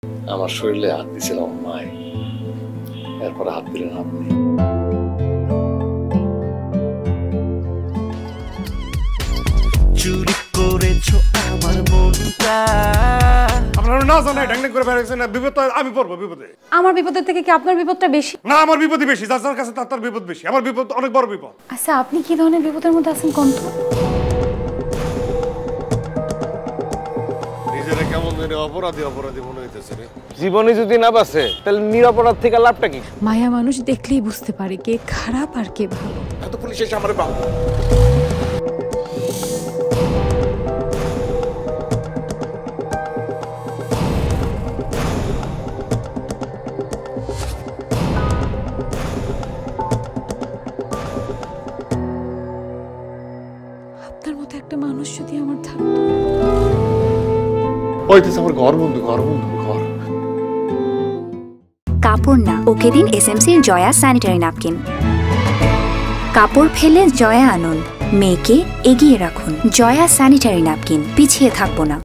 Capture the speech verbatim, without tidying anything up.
আমার শরীরে হাত দিয়েছিলাম মায়, এরপরে হাত দিলেন আপনি। চুরি করেছো আমার মনটা। আপনারা না জানেন ঢাংঢাং করে বেরিয়েছেন না, বিপদ আমি পড়বো বিপদে। আমার বিপদের থেকে কি আপনার বিপদটা বেশি? না, আমার বিপদই বেশি। যার যার কাছে তার তার বিপদ বেশি। আমার বিপদ অনেক বড় বিপদ। আচ্ছা, আপনি কি ধরনের বিপদের মধ্যে আছেন কোন তো? নিজেরা কেমন জানি অপরাধী অপরাধী মনে হইতেছে রে। জীবনে যদি না বাঁচে তাহলে নিরপরাধ থেকে লাভটা কি? মায়া মানুষ দেখলেই বুঝতে পারে কে খারাপ আর কে ভালো। এত পুলিশ এসে আমারে পাবো। আপনার মতো একটা মানুষ যদি আমার থাকতো। ওইতেছে আমার ঘর বন্ধু, ঘর বন্ধু, ঘর। কাপড় না, ওকে দিন এসএমসির জয়া স্যানিটারি ন্যাপকিন। কাপড় ফেলে জয়া আনুন, মেয়েকে এগিয়ে রাখুন। জয়া স্যানিটারি ন্যাপকিন, পিছিয়ে থাকবো না।